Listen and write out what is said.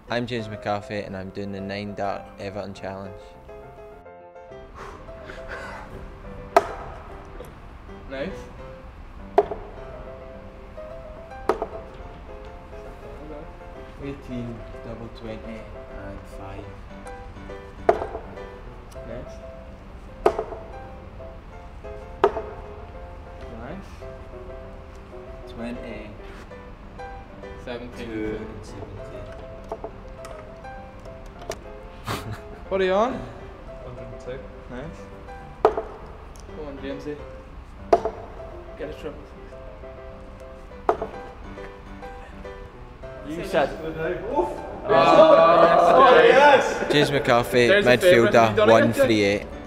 I'm James McCarthy and I'm doing the 9 dart Everton challenge. Nice. 18, double 20 and 5. Nice. Nice. 20, 17. 2 and 17. What are you on? 102. Nice. Come on, Jamesy. Get a triple. You said. Oh, yes. James McCarthy, There's a favourite. midfielder, Have you done it yet, 138.